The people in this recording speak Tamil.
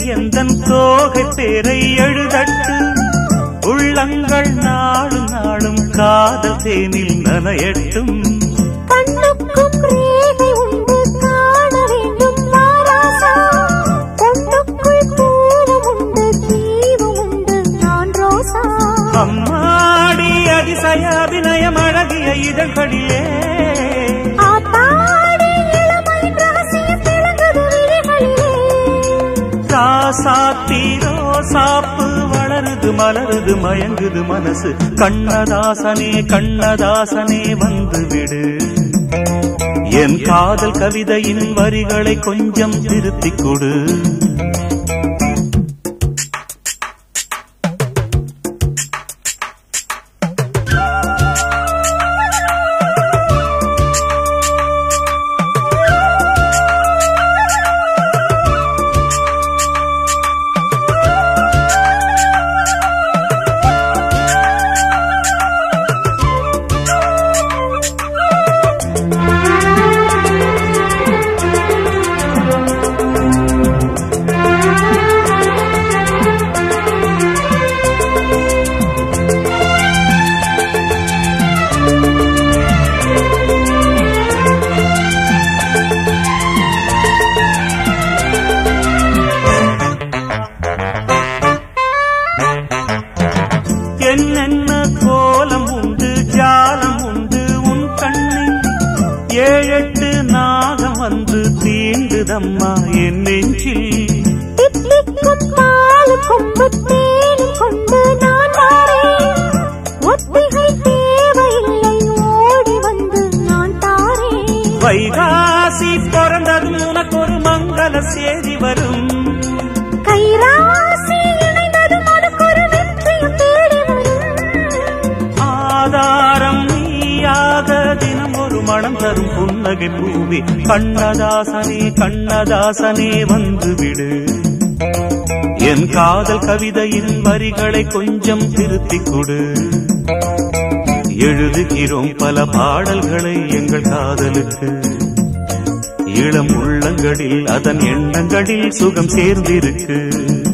எந்தன் தோகை பேரை எழுதட்டு. உள்ளங்கள் நாளும் நாளும் காதல் தேனில் நனையட்டும். கண்ணுக்கும் ரேகை உண்டு காண வேண்டும் வாராசா. பொண்ணுக்குள் பூவும் உண்டு தீவும் உண்டு நான் ரோசா. அம்மாடி அதிசய அபிநயம் அழகிய இதழ்களிலே சாத்தீரோ சாப்பு வளருது மலருது மயங்குது மனசு. கண்ணதாசனே கண்ணதாசனே வந்து விடு. என் காதல் கவிதையின் வரிகளை கொஞ்சம் திருத்திக் கொடு. என்னென்ன கோலம் உண்டு ஜாலம் உண்டு உன் கண்ணில். 7-8 நாகம் வந்து தீண்டுதம்மா என் நெஞ்சில். தித்திக்கும் பாலும் கொம்பு தேனும் கொண்டு நான் வாரேன். ஒத்திகை தேவையில்லை ஓடி வந்து நான் தாரேன். வைகாசி பிறந்ததும் உனக்கு ஒரு மங்கள செய்தி வரும். கைராசி இணைந்ததும் உனக்கு ஒரு வெற்றியும் தேடி வரும். ஆதாரம் நீயாக தினம் ஒரு மனம் தரும் புன்னகை பூவி. கண்ணதாசனே கண்ணதாசனே வந்து விடு. என் காதல் கவிதையின் வரிகளை கொஞ்சம் திருத்திக் கொடு. எழுதுகிறோம் பல பாடல்களை எங்கள் காதலுக்கு. இளம் உள்ளங்களில் அதன் எண்ணங்களில் சுகம் சேர்ந்திருக்கு.